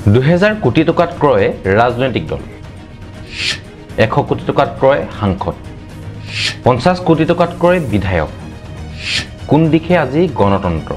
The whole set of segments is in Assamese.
2000 কোটি টকাত ক্ৰয় ৰাজনৈতিক দল, 100 কোটি টকাত ক্ৰয় সাংসদ, 50 কোটি টকাত ক্ৰয় বিধায়ক। কোন দিশে আজি গণতন্ত্ৰ?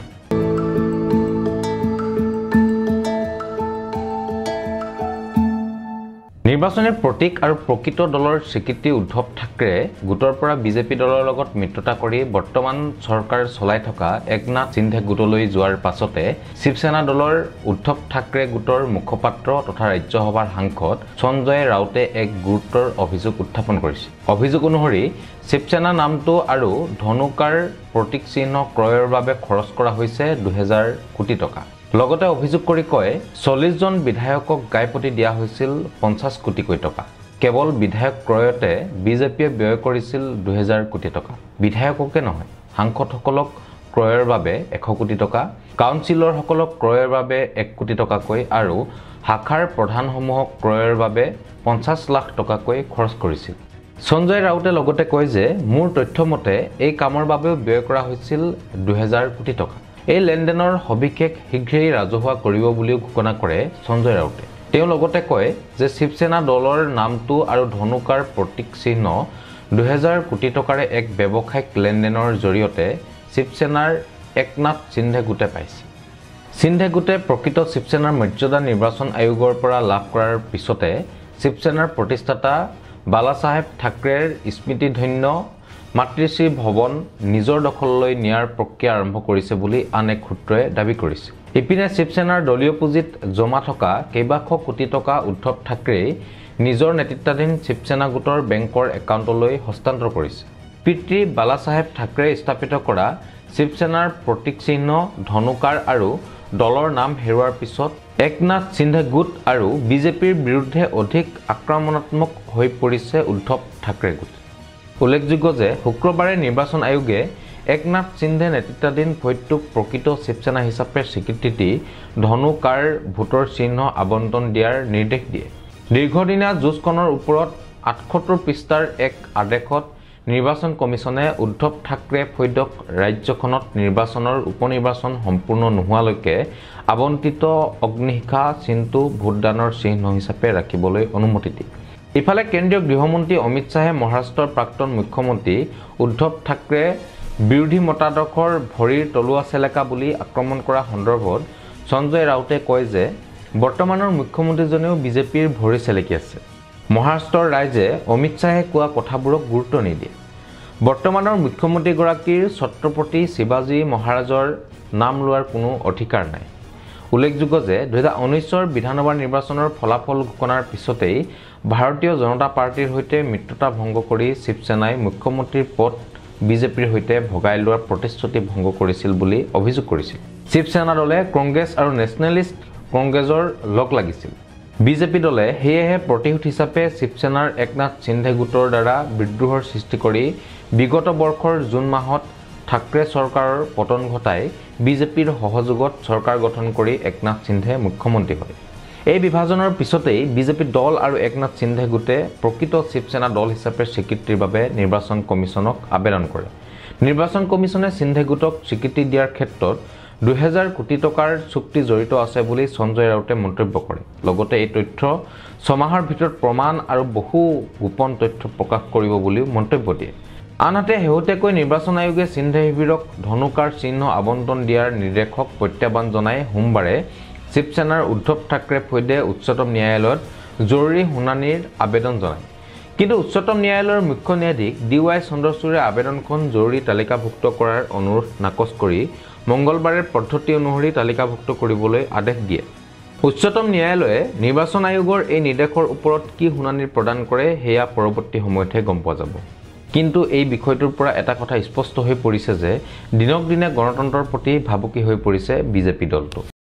নিৰ্বাচনী প্ৰতীক আৰু প্ৰকৃত দলৰ স্বীকৃতি উদ্ধৱ ঠাকৰে গোটৰ পৰা বিজেপি দলৰ লগত মিত্ৰতা কৰি বৰ্তমান চৰকাৰ চলাই থকা একনাথ সিন্ধে গোটলৈ যোৱাৰ পাছতে শিৱসেনা দলৰ উদ্ধৱ ঠাকৰে গোটৰ মুখপাত্ৰ তথা ৰাজ্যসভাৰ সাংসদ সঞ্জয় ৰাউতে এক গুৰুতৰ অভিযোগ উত্থাপন কৰিছে। অভিযোগ অনুসৰি শিৱসেনা নামটো আৰু ধনুকাৰ প্ৰতীক চিহ্ন ক্ৰয়ৰ বাবে খৰচ কৰা হৈছে 2000 কোটি টকা। লগতে অভিযোগ কৰি কয় 40 জন বিধায়কক গাইপতি দিয়া হৈছিল 50 কোটিকৈ টকা। কেৱল বিধায়ক ক্ৰয়তে বিজেপিয়ে ব্যয় কৰিছিল 2000 কোটি টকা। বিধায়ককে নহয়, সাংসদসকলক ক্ৰয়ৰ বাবে 100 কোটি টকা, কাউন্সিলৰসকলক ক্ৰয়ৰ বাবে 1 কোটি টকাকৈ আৰু শাখাৰ প্ৰধানসমূহক ক্ৰয়ৰ বাবে 50 লাখ টকাকৈ খৰচ কৰিছিল। সঞ্জয় ৰাউতে লগতে কয় যে মোৰ তথ্যমতে এই কামৰ বাবেও ব্যয় কৰা হৈছিল 2000 কোটি টকা। এই লেনদেনৰ সবিশেষ শীঘ্ৰেই ৰাজহুৱা কৰিব বুলিও ঘোষণা কৰে সঞ্জয় ৰাউতে। তেওঁ লগতে কয় যে শিৱসেনা দলৰ নামটো আৰু ধনুকাৰ প্ৰতীক চিহ্ন 2000 কোটি টকাৰে এক ব্যৱসায়িক লেনদেনৰ জৰিয়তে শিৱসেনাৰ একনাথ সিন্ধে গোটে পাইছে। সিন্ধে গোটে প্ৰকৃত শিৱসেনাৰ মৰ্যাদা নিৰ্বাচন আয়োগৰ পৰা লাভ কৰাৰ পিছতে শিৱসেনাৰ প্ৰতিষ্ঠাতা বালাচাহেব ঠাকৰেৰ স্মৃতিধন্য মাতৃশ্ৰী ভৱন নিজৰ দখললৈ নিয়াৰ প্ৰক্ৰিয়া আৰম্ভ কৰিছে বুলি আন এক সূত্ৰই দাবী কৰিছে। ইপিনে শিৱসেনাৰ দলীয় পুঁজিত জমা থকা কেইবাশ কোটি টকা উদ্ধৱ ঠাকৰেই নিজৰ নেতৃত্বাধীন শিৱসেনা গোটৰ বেংকৰ একাউণ্টলৈ হস্তান্তৰ কৰিছে। পিতৃ বালাচাহেব ঠাকৰে স্থাপিত কৰা শিৱসেনাৰ প্ৰতীক চিহ্ন ধনুকাৰ আৰু দলৰ নাম হেৰুৱাৰ পিছত একনাথ সিন্ধে গোট আৰু বিজেপিৰ বিৰুদ্ধে অধিক আক্ৰমণাত্মক হৈ পৰিছে উদ্ধৱ ঠাকৰে গোট। উল্লেখযোগ্য যে শুক্ৰবাৰে নিৰ্বাচন আয়োগে একনাথ সিন্ধে নেতৃত্বাধীন ফৈদটোক প্ৰকৃত শিৱসেনা হিচাপে স্বীকৃতি দি ধনুকাৰ ভোটৰ চিহ্ন আবণ্টন দিয়াৰ নিৰ্দেশ দিয়ে। দীৰ্ঘদিনীয়া যুঁজখনৰ ওপৰত 78 পৃষ্ঠাৰ এক আদেশত নিৰ্বাচন কমিছনে উদ্ধৱ ঠাকৰে ফৈদক ৰাজ্যখনত নিৰ্বাচনৰ উপনিৰ্বাচন সম্পূৰ্ণ নোহোৱালৈকে আবণ্টিত অগ্নিশিখা চিনটো ভোটদানৰ চিহ্ন হিচাপে ৰাখিবলৈ অনুমতি দিয়ে। ইফালে কেন্দ্ৰীয় গৃহমন্ত্ৰী অমিত শ্বাহে মহাৰাষ্ট্ৰৰ প্ৰাক্তন মুখ্যমন্ত্ৰী উদ্ধৱ ঠাকৰে বিৰোধী মতাদৰ্শৰ ভৰিৰ তলুৱা চেলেকা বুলি আক্ৰমণ কৰা সন্দৰ্ভত সঞ্জয় ৰাউতে কয় যে বৰ্তমানৰ মুখ্যমন্ত্ৰীজনেও বিজেপিৰ ভৰি চেলেকি আছে। মহাৰাষ্ট্ৰৰ ৰাইজে অমিত শ্বাহে কোৱা কথাবোৰক গুৰুত্ব নিদিয়ে। বৰ্তমানৰ মুখ্যমন্ত্ৰীগৰাকীৰ ছত্ৰপতি শিৱাজী মহাৰাজৰ নাম লোৱাৰ কোনো অধিকাৰ নাই। উল্লেখযোগ্য যে 2019 বিধানসভা নিৰ্বাচনৰ ফলাফল ঘোষণাৰ পিছতেই ভাৰতীয় জনতা পাৰ্টিৰ সৈতে মিত্ৰতা ভংগ কৰি শিৱসেনাই মুখ্যমন্ত্ৰীৰ পদ বিজেপিৰ সৈতে ভগাই লোৱাৰ প্ৰতিশ্ৰুতি ভংগ কৰিছিল বুলি অভিযোগ কৰিছিল। শিৱসেনা দলে কংগ্ৰেছ আৰু নেশ্যনেলিষ্ট কংগ্ৰেছৰ লগ লাগিছিল। বিজেপি দলে সেয়েহে প্ৰতিশোধ হিচাপে শিৱসেনাৰ একনাথ সিন্ধে গোটৰ দ্বাৰা বিদ্ৰোহৰ সৃষ্টি কৰি বিগত বৰ্ষৰ জুন মাহত ঠাকৰে চৰকাৰৰ পতন ঘটাই বিজেপিৰ সহযোগত চৰকাৰ গঠন কৰি একনাথ সিন্ধে মুখ্যমন্ত্ৰী হয়। এই বিভাজনৰ পিছতেই বিজেপি দল আৰু একনাথ সিন্ধে গোটে প্ৰকৃত শিৱসেনা দল হিচাপে স্বীকৃতিৰ বাবে নিৰ্বাচন কমিছনক আবেদন কৰে। নিৰ্বাচন কমিছনে সিন্ধে গোটক স্বীকৃতি দিয়াৰ ক্ষেত্ৰত 2000 কোটি টকাৰ চুক্তি জড়িত আছে বুলি সঞ্জয় ৰাউতে মন্তব্য কৰে। লগতে এই তথ্য 6 মাহৰ ভিতৰত প্ৰমাণ আৰু বহু গোপন তথ্য প্ৰকাশ কৰিব বুলিও মন্তব্য দিয়ে। আনহাতে শেহতীয়াকৈ নিৰ্বাচন আয়োগে সিন্ধে শিবিৰক ধনুকাৰ চিহ্ন আবণ্টন দিয়াৰ নিৰ্দেশক প্ৰত্যাহ্বান জনাই সোমবাৰে শিৱসেনাৰ উদ্ধৱ ঠাকৰে ফৈদে উচ্চতম ন্যায়ালয়ত জৰুৰী শুনানিৰ আবেদন জনায়। কিন্তু উচ্চতম ন্যায়ালয়ৰ মুখ্য ন্যায়াধীশ DY চন্দ্ৰচূড়ে আবেদনখন জৰুৰী তালিকাভুক্ত কৰাৰ অনুৰোধ নাকচ কৰি মঙলবাৰে পদ্ধতি অনুসৰি তালিকাভুক্ত কৰিবলৈ আদেশ দিয়ে। উচ্চতম ন্যায়ালয়ে নিৰ্বাচন আয়োগৰ এই নিৰ্দেশৰ ওপৰত কি শুনানি প্ৰদান কৰে সেয়া পৰৱৰ্তী সময়তহে গম পোৱা যাব। কিন্তু এই বিষয়টোৰ পৰা এটা কথা স্পষ্ট হৈ পৰিছে যে দিনক দিনে গণতন্ত্ৰৰ প্ৰতি ভাবুকি হৈ পৰিছে বিজেপি দলটো।